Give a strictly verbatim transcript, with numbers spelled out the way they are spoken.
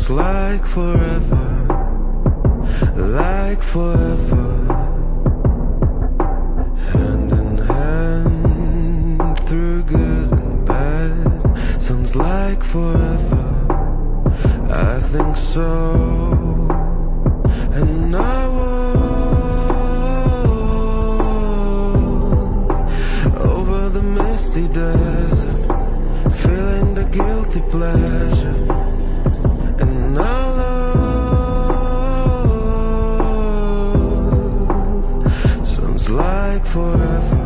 Sounds like forever, like forever. Hand in hand through good and bad. Sounds like forever, I think so. And I walk over the misty desert, feeling the guilty pleasure. And our love sounds like forever.